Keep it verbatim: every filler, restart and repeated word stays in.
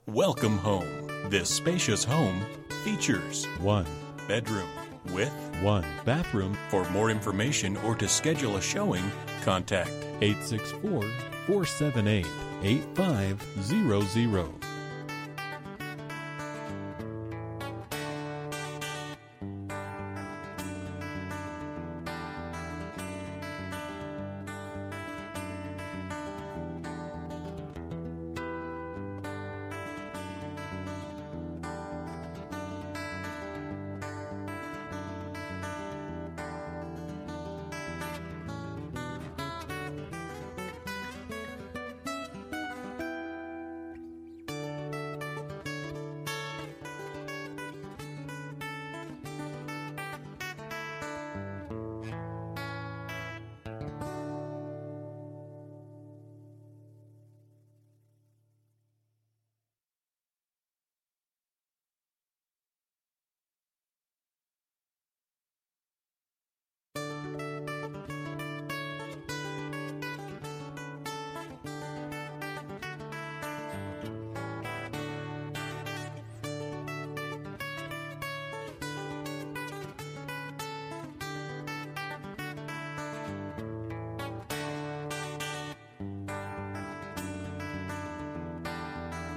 Welcome home. This spacious home features one bedroom with one bathroom. For more information or to schedule a showing, contact eight six four, four seven eight, eight five zero zero.